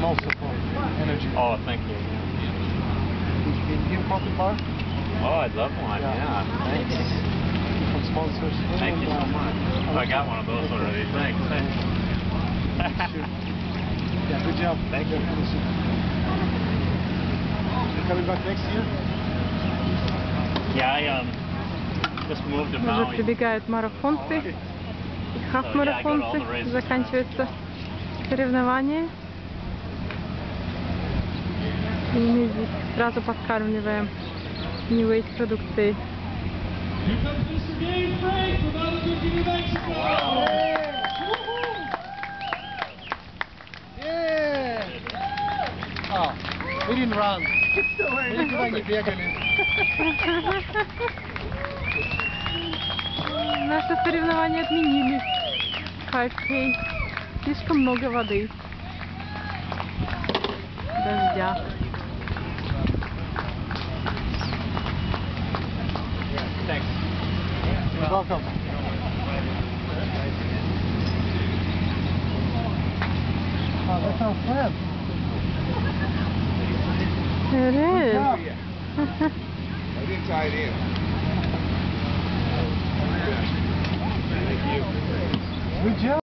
also for energy. Oh, thank you. Would you be in coffee bar? Oh, I'd love one. Yeah. Thanks. From sponsors. Thank you so much. Oh, I got one of those already. Thanks. Yeah, good job. Thank you. You coming back next year? Yeah, I just moved to Уже Maui. прибегают марафонцы и хаф-марафонцы. Заканчивается соревнование. И мы здесь сразу подкармливаем New Age продукцией. Oh, we didn't run. Мы никуда не бегали. Наше соревнование отменили. 5K. Слишком много воды. Дождя. Thanks. You're welcome. Oh, that's our friend. It is. I didn't tie it in. Good job.